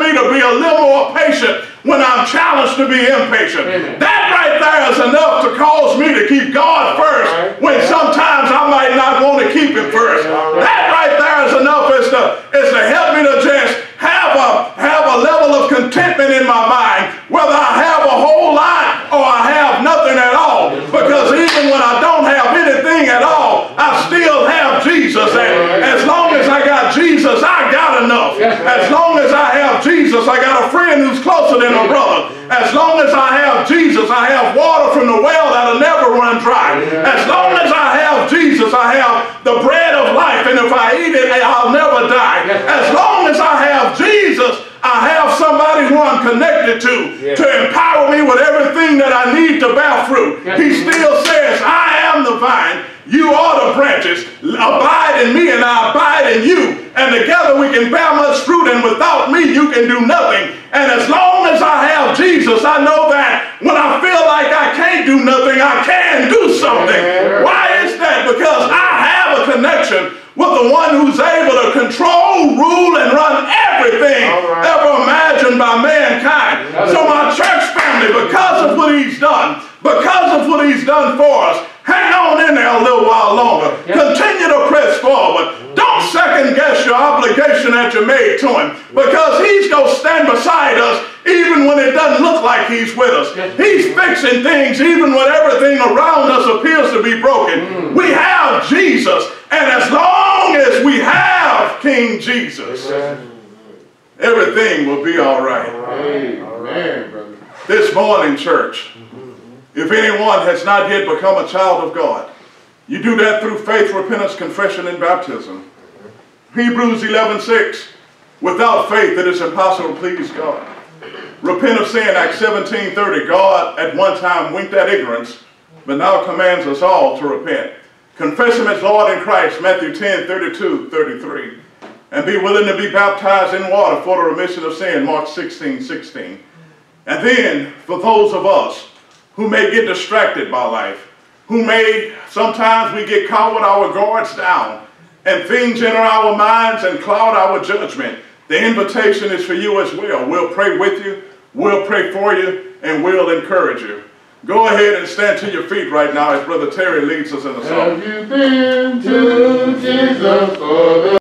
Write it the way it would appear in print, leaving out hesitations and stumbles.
me to be a little more patient when I'm challenged to be impatient. That right there is enough to cause me to keep God first when sometimes I might not want to keep him first. That right there is enough is to help me to just have a level of contentment in my mind, whether I have a whole lot or I have nothing at all. Because even when I don't have anything at all, I still have Jesus. And as long as I got Jesus, I got enough. As long as I have Jesus, I got a friend who's closer than a brother. As long as I have Jesus, I have water from the well that'll never run dry. As long as I have Jesus, I have the bread of life, and if I eat it, I'll never die. As long as I have Jesus, I have somebody who I'm connected to empower me with everything that I need to bear fruit. He still says, I am the vine, you are the branches. Abide in me and I abide in you. And together we can bear much fruit, and without me you can do nothing. And as long as I have Jesus, I know that when I feel like I can't do nothing, I can do something. Why is that? Because I have a connection with the one who's able to control, rule, and run everything ever imagined by mankind. So my church family, because of what he's done, because of what he's done for us, hang on in there a little while longer. Continue to press forward. Don't second guess your obligation that you made to him, because he's going to stand beside us even when it doesn't look like he's with us. He's fixing things even when everything around us appears to be broken. We have Jesus, and as long as we have King Jesus, everything will be all right. Amen, brother. This morning, church, if anyone has not yet become a child of God, you do that through faith, repentance, confession, and baptism. Hebrews 11:6, without faith it is impossible to please God. Repent of sin, Acts 17:30. God at one time winked at ignorance, but now commands us all to repent. Confess him as Lord in Christ, Matthew 10:32-33. And be willing to be baptized in water for the remission of sin, Mark 16:16. And then, for those of us who may get distracted by life, who may, sometimes we get caught with our guards down, and things enter our minds and cloud our judgment, the invitation is for you as well. We'll pray with you, we'll pray for you, and we'll encourage you. Go ahead and stand to your feet right now as Brother Terry leads us in the song. Have you been to Jesus for the